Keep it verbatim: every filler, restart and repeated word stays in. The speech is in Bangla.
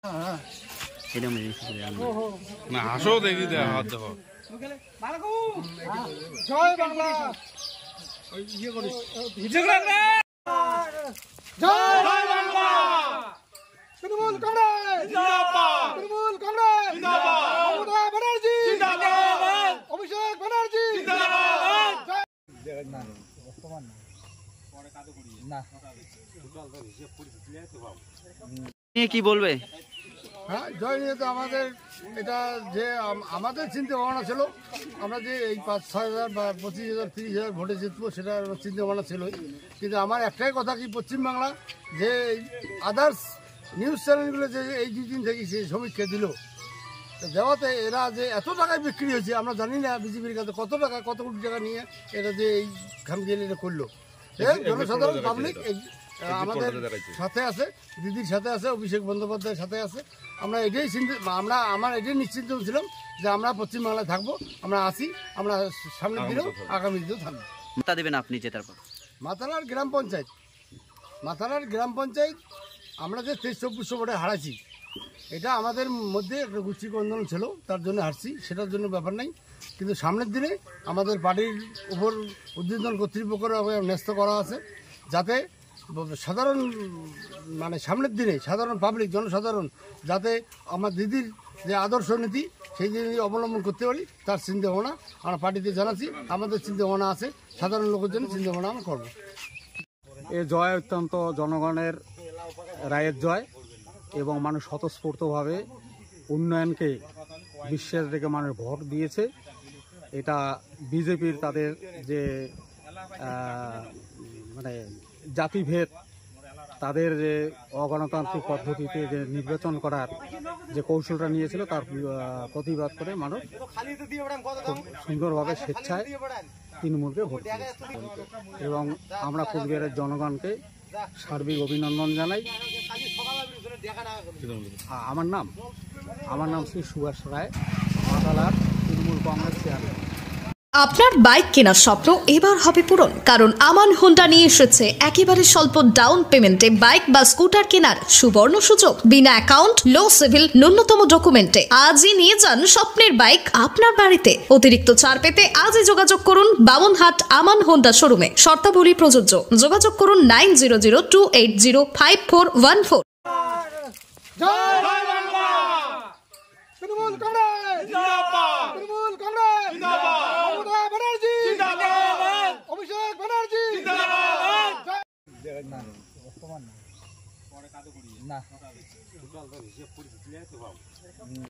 না হাসো দেখি দে হাত দেখো জয় বাংলা ইয়ে করিস জয় বাংলা তৃণমূল কংগ্রেস জিন্দাবাদ তৃণমূল কংগ্রেস জিন্দাবাদ মমতা ব্যানার্জি জিন্দাবাদ অভিষেক ব্যানার্জি জিন্দাবাদ না বর্তমান পরে কাজ করি না টোটাল তো হিসাব পরিস্থিতি আছে বাবু নিয়ে কি বলবে? হ্যাঁ জয় নিয়ে তো আমাদের এটা যে আমাদের চিন্তা ভাবনা ছিল আমরা যে এই পাঁচ ছয় হাজার বা পঁচিশ হাজার তিরিশ হাজার ভোটে জিতবো সেটা চিন্তা ভাবনা ছিলই, কিন্তু আমার একটাই কথা কি পশ্চিমবাংলা যে আদার্স নিউজ চ্যানেলগুলো যে এই দুদিন থেকে সে সমীক্ষা দিল দেওয়াতে এরা যে এত টাকায় বিক্রি হয়েছে আমরা জানি না বিজেপির কাছে কত টাকা কত কোটি টাকা নিয়ে এটা যে এই খামখেয়ালি এটা করলো। জনসাধারণ পাবলিক আমাদের সাথে আছে, দিদির সাথে আছে, অভিষেক বন্দ্যোপাধ্যায়ের সাথে আছে। আমরা এটাই চিন্তা আমরা আমার এটাই নিশ্চিন্ত ছিলাম যে আমরা পশ্চিমবাংলায় থাকবো, আমরা আসি, আমরা সামনের দিনেও আগামী দিনেও থাকবো। মাতা দেবেন আপনি জেতার পর? মাতালার গ্রাম পঞ্চায়েত মাতালার গ্রাম পঞ্চায়েত আমরা যে তেইশ চব্বিশশো ভোটে হারাইছি এটা আমাদের মধ্যে একটা গোষ্ঠী আন্দোলন ছিল, তার জন্য হারছি, সেটার জন্য ব্যাপার নাই। কিন্তু সামনের দিনে আমাদের পার্টির উপর উদ্বোধন কর্তৃপক্ষের ন্যস্ত করা আছে যাতে সাধারণ মানে সামনের দিনে সাধারণ পাবলিক জনসাধারণ যাতে আমার দিদির যে আদর্শ নীতি সেই জিনিস অবলম্বন করতে পারি তার চিন্তা ভাবনা আমরা পার্টিতে জানাচ্ছি। আমাদের চিন্তা ভাবনা আছে, সাধারণ লোকের জন্য চিন্তা ভাবনা আমরা করবো। এ জয় অত্যন্ত জনগণের রায়ের জয় এবং মানুষ স্বতঃস্ফূর্তভাবে উন্নয়নকে বিশ্বের দিকে মানুষ ভোট দিয়েছে। এটা বিজেপির তাদের যে মানে জাতিভেদ তাদের যে অগণতান্ত্রিক পদ্ধতিতে যে নির্বাচন করার যে কৌশলটা নিয়েছিল তার প্রতিবাদ করে মানুষ খুব সুন্দরভাবে স্বেচ্ছায় তৃণমূলকে ভোট দিয়েছে এবং আমরা কুচবিহারের জনগণকে সার্বিক অভিনন্দন জানাই। আমার নাম আমার নাম শ্রী সুভাষ রায়, মাতালার তৃণমূল কংগ্রেস চেয়ারম্যান। আপনার বাইক কেনার স্বপ্ন এবার হবে পূরণ, কারণ আমান হোন্ডা নিয়ে এসেছে একেবারে স্বল্প ডাউন পেমেন্টে বাইক বা স্কুটার কেনার সুবর্ণ সুযোগ। বিনা অ্যাকাউন্ট, লো সিভিল, ন্যূনতম ডকুমেন্টে আজই নিয়ে যান স্বপ্নের বাইক আপনার বাড়িতে। অতিরিক্ত ছাড় পেতে আজই যোগাযোগ করুন বামনহাট আমান হোন্ডা শোরুমে। শর্তাবলী প্রযোজ্য। যোগাযোগ করুন nine zero zero two eight zero five four one four. Trinamool Congress জিন্দাবাদ তৃণমূল কংগ্রেস জিন্দাবাদ মমতা ব্যানার্জি জিন্দাবাদ অভিষেক ব্যানার্জি জিন্দাবাদ না বর্তমান পরে কাজ করি না টোটাল তো হিসাব পরিস্থিতি আছে বাবু।